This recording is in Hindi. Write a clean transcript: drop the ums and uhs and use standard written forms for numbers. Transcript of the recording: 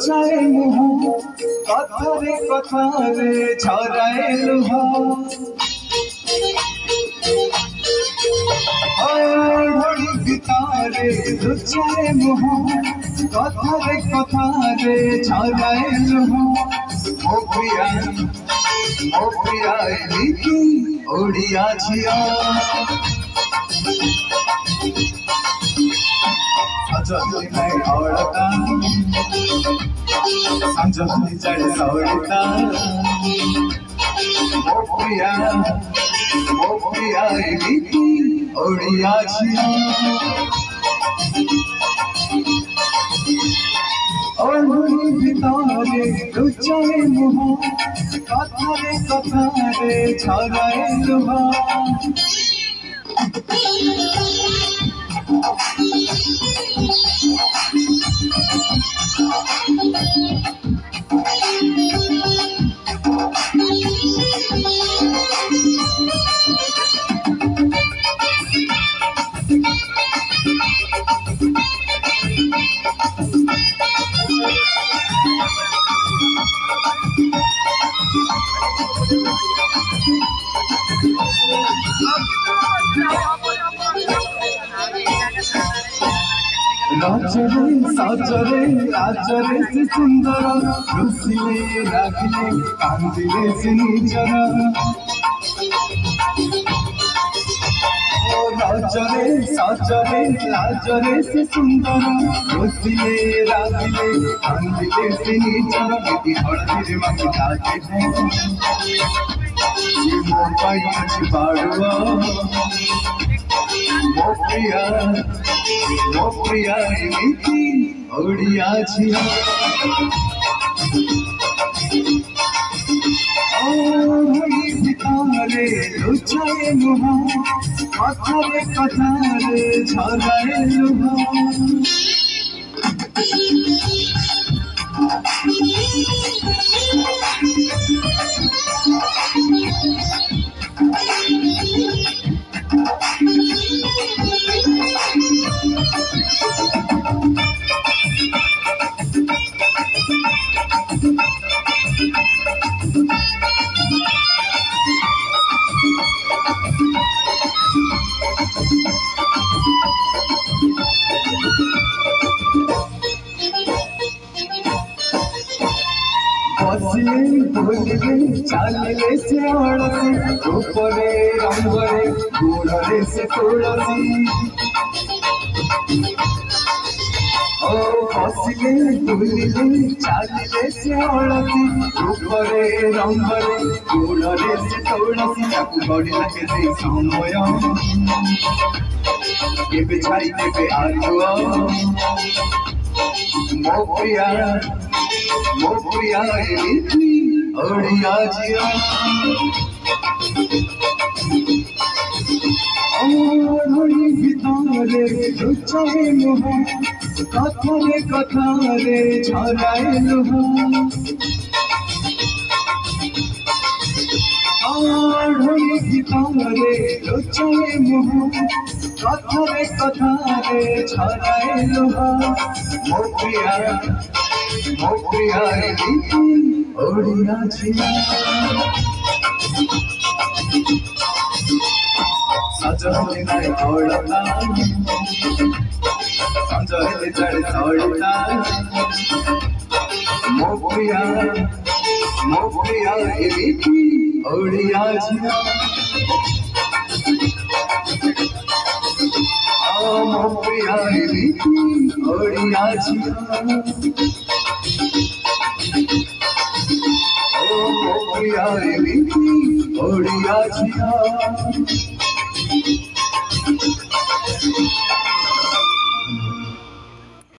लुचाए मुहा कथारे कथारे झराए लुहा ओढ़नी भितारे लुचाए मुहा कथारे कथारे झराए लुहा मो प्रिया रीति ओडिया झिया सजनी नहीं औड़ता संजनी चढ़ सौड़ता मो प्रिया रीति ओडिया झिया ओढ़नी भितारे लुचाए मुहा कथारे कथारे झराए लुहा राजरे साजरे राजरे से सुंदर रुसिले रागिले कांदिले से निजर राजरे साजरे राजरे से सुंदर रुसिले रागिले कांदिले से निजर यदि हळदीर मांगी लागे ये मोर पाई अछि बाड़ुआ मो प्रिया रीति ओडिया झिया ओढ़नी भितारे लुचाए मुहा कथारे कथारे झराए लुहा बसिले बोलिले चालिले से अड़सी रूपरे रंगरे गुणरे से तुलसी ओ बसिले बोलिले चालिले से अड़सी रूपरे रंगरे गुणरे से तुलसी ताकू बड़िला के दे समय केबे छाई केबे आलुआ मो प्रिया रीति ओडिया झिया ओढ़नी भितारे लुचाए मुहा कथारे कथारे झराए लुहा ओढ़नी भितारे लुचाए मुहा कथारे कथारे झराए लुहा मो प्रिया रीति ओडिया झिया सजनी नहीं औड़ता संजनी चढ़ सौड़ता मो प्रिया रीति ओडिया झिया मो प्रिया रीति ओडिया झिया मो प्रिया रीति ओडिया झिया